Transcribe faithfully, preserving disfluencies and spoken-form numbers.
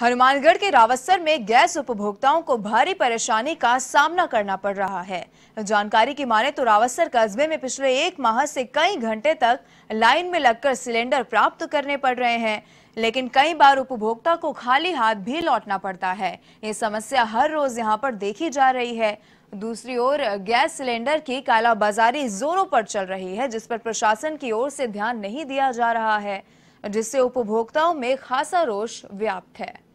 हनुमानगढ़ के रावतसर में गैस उपभोक्ताओं को भारी परेशानी का सामना करना पड़ रहा है। जानकारी की माने तो रावतसर कस्बे में पिछले एक माह से कई घंटे तक लाइन में लगकर सिलेंडर प्राप्त करने पड़ रहे हैं, लेकिन कई बार उपभोक्ता को खाली हाथ भी लौटना पड़ता है। ये समस्या हर रोज यहाँ पर देखी जा रही है। दूसरी ओर गैस सिलेंडर की कालाबाजारी जोरों पर चल रही है, जिस पर प्रशासन की ओर से ध्यान नहीं दिया जा रहा है, जिससे उपभोक्ताओं में खासा रोष व्याप्त है।